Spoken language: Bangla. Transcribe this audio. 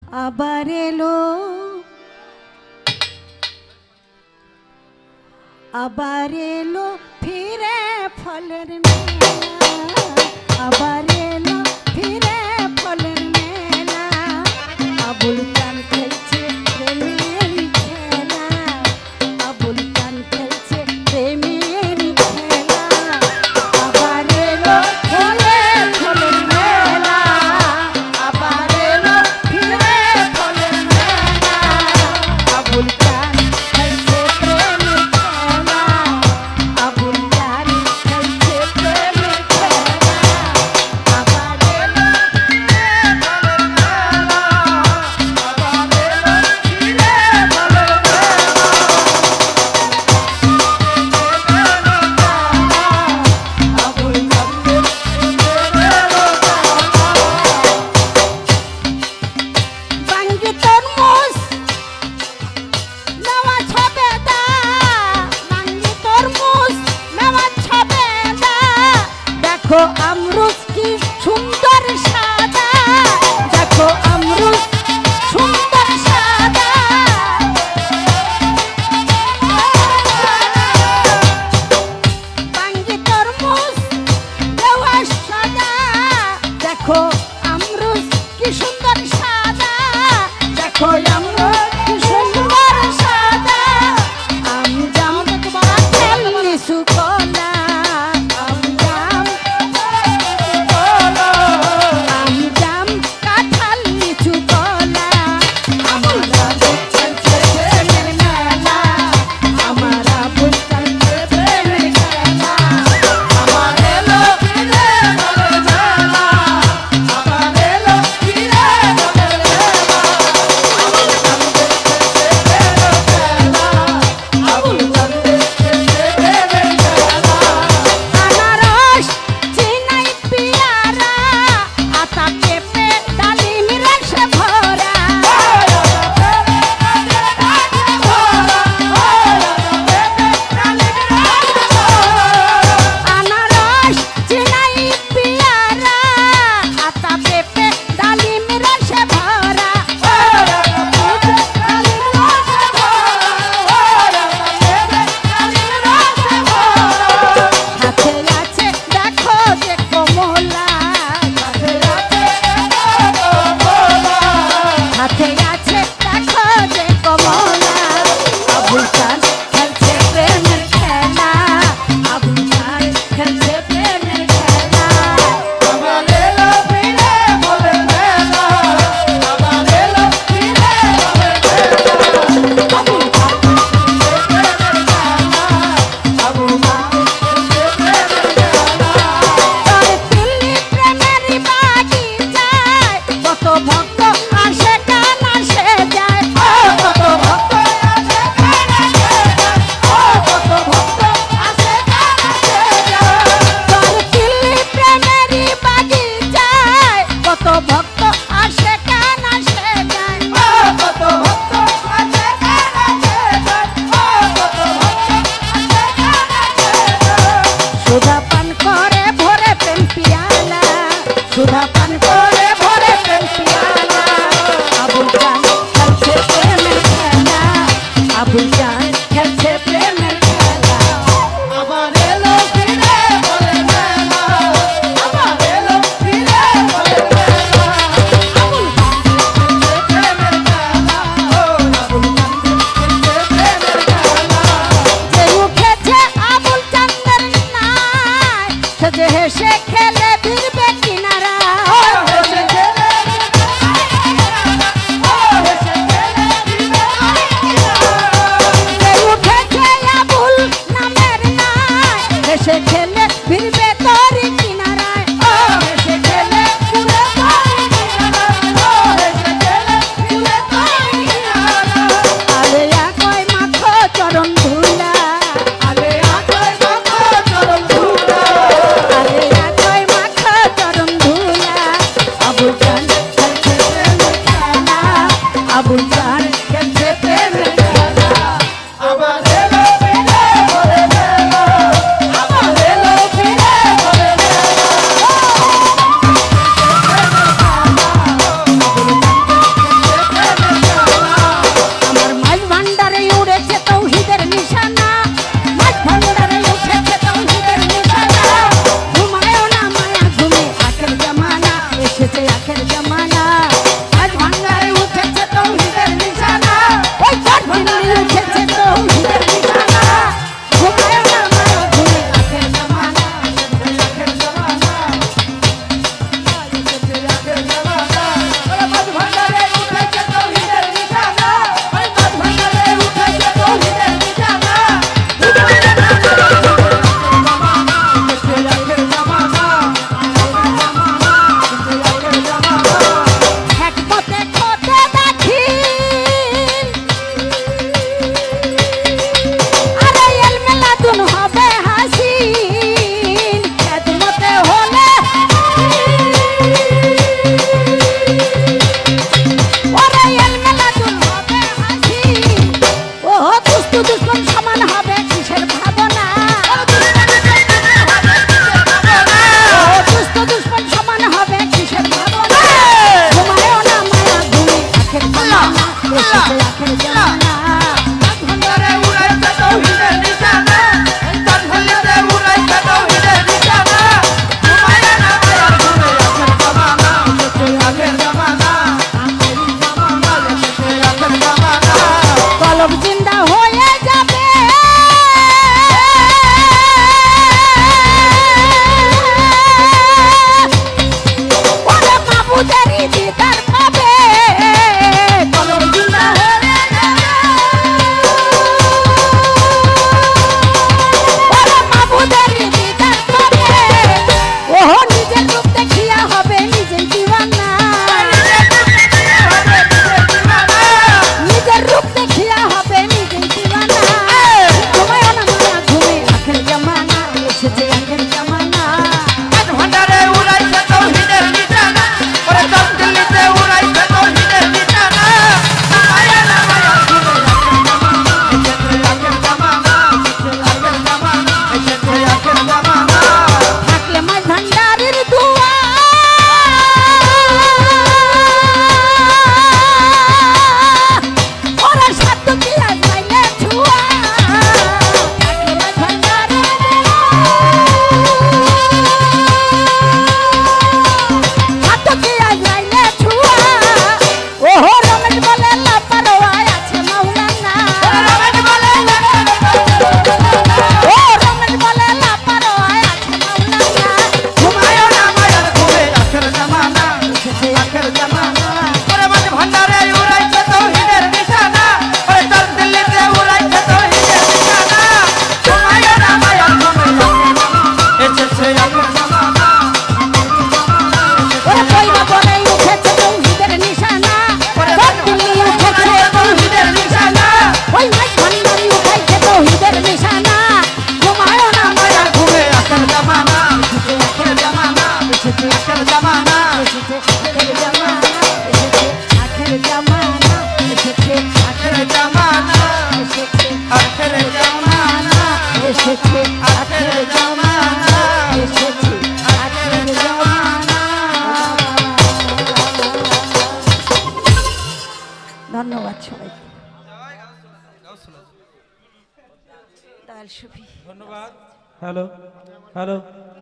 আবার এলো আবার এলো ফিরে ফলের মেলা আবার এলো ফিরে ফলের মেলা আবুল কান খেলছে প্রেমের খেলা আবুল কান খেলছে প্রেমের খেলা আবার এলো ফিরে ফলের মেলা আবার এলো ফিরে ফলের মেলা আবুল কান খেলছে প্রেমের খেলা আবুল কান খেলছে প্রেমের খেলা আবার এলো বাঙ্গি তরমুজ নেওয়া ছবেদা বাঙ্গি তরমুজ নেওয়া ছবেদা দেখো আমরুজ কি সুন্দর সাদা দেখো আমরুজ সুন্দর সাদা বাঙ্গি তরমুজ নেওয়া সাদা দেখো আমরুজ কি সুন্দর সাদা দেখো আমরুজ কি সুন্দর সাদা আম জাম কাঁঠাল লিচু কলা আম জাম কাঁঠাল লিচু কলা আমার আবুল খেলছে প্রেমের মেলা আমার আবুল খেলছে প্রেমের খেলা আবার এলো ফিরে ফলের মেলা আবার এলো ফিরে ফলের মেলা আবুল কান্দের খেলছে প্রেমের খেলা আনারস চিনাই পিয়ারা আতা পেঁপে ডালিম রসে ভরা আনারস চিনাই পিয়ারা আতা পেঁপে ডালিম রসে ভরা হাতে আছে দেখো যে কমলা হাতে আছে দেখো যে কমলা আবুল কান খেলছে প্রেমের খেলা আবুল কান খেলছে প্রেমের খেলা আবার এলো ফিরে ফলের মেলা আবার এলো ফিরে ফলের মেলা আবুল কান খেলছে প্রেমের খেলা আবুল কান খেলছে প্রেমের খেলা তার দিল্লি প্রেমেরই বাগিচায় কত ভক্ত আসে কান আসে যায় কত ভক্ত আসে কান আসে যায় কত ভক্ত আসে কান আসে যায় তার দিল্লি প্রেমেরই বাগিচায় কত ভক্ত আসে কান আসে যায় কত ভক্ত আসে কান আসে যায় কত ভক্ত আসে কান আসে যায় সুধা পান করে ভরে প্রেম পিয়ালা সুধা পান করে ভরে প্রেম পিয়ালা আবুল কান খেলছে প্রেমের খেলা আবুল কান খেলছে প্রেমের খেলা আবার এলো ফিরে ফলের মেলা আবার এলো ফিরে ফলের মেলা আবুল কান খেলছে প্রেমের খেলা আবুল কান খেলছে প্রেমের খেলা যে উঠেছে আবুল চান্দের নাই সে যে হেসে খেলে ফিরবে কিনারা হেসে খেলে যে উঠেছে আবুল নামের নাই হেসে খেলে ফিরবে তোরই কিনারায় হেসে খেলে ফিরে তোরই কিনারায় হেসে খেলে ফিরে তোরই কিনারায় আলেয়া কয় মাখো চরণ ধুলা আলেয়া কয় মাখো চরণ ধুলা আলেয়া কয় মাখো চরণ ধুলা আবুল কান খেলছে প্রেমের খেলা আবুল কান খেলছে প্রেমের খেলা আবার এলো ফিরে ফলের মেলা আবার এলো ফিরে ফলের মেলা কলব জিন্দা হয়ে যাবে ওরে মাবুদেরই দিদার পাবে কলব জিন্দা হয়ে যাবে ওরে মাবুদেরই দিদার পাবে ওহ নিজের রূপ দেখিয়া হবে নিজের দিওয়ানা নিজের রূপ দেখিয়া হবে নিজের দিওয়ানা ঘুমায় না মায়া ঘুমে আখের জামানা এসেছে আখের জামানা ভান্ডারে উড়াইছে তৌহিদের নিশানা ওরে চল দিল্লিতে উড়াইছে তৌহিদের নিশানা মায়া না মায়া আখের জামানা আখের জামানা এসেছে আখের জামানা থাকলে মাঝ ভান্ডারের দুয়া ওরা সাধ্য কি আজ পাইলে ছুয়া থাকলে মাঝ ভান্ডারের সাধ্য কি আজ পাইলে ছুয়া ওহো রমেশ বলে লাপারোয়া আছে মাওলানা রমেশ বলে ও রমেশ বলে লাপারোয়া আছে মাওলানা ঘুমায় না মায়া ঘুমে আখের জামানা আখের জামানা ওরে মাঝ ভান্ডারে উড়াইছে তৌহিদের নিশানা ওরে চল দিল্লিতে উড়াইছে তৌহিদের নিশানা ঘুমায় না মায়া ঘুমে এসেছে আখের জামানা ওরে কইবা বলে উঠেছে তৌহিদের নিশানা দিল্লি উঠেছে তৌহিদের নিশানা ওই মাঝ ভান্ডারি উঠাইছে তৌহিদের নিশানা ঘুমায় না মায়া ঘুমে আখের জামানা আখের জামানা আখের জামানা আখের জামানা আখের জামানা এসেছে আখের জামানা এসেছে আখের জামানা এসেছে আখের জামানা এসেছে আখের জামানা ধন্যবাদ সবাই দয়াল সুফি হ্যালো হ্যালো